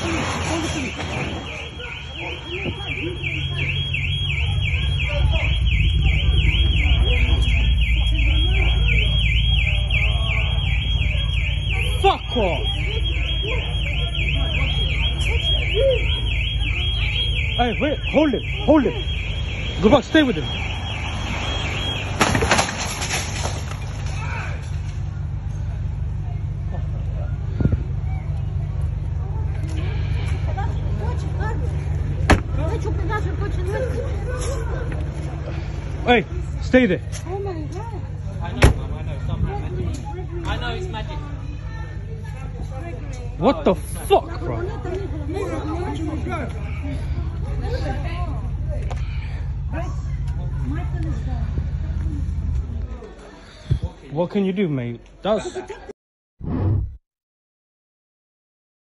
Fuck off! Hey, wait, hold him. Go back, stay with him. Hey, stay there. Oh my God. I know, Mum, I know. Stop that magic. I know it's magic. What the fuck, bro? What can you do, mate? That's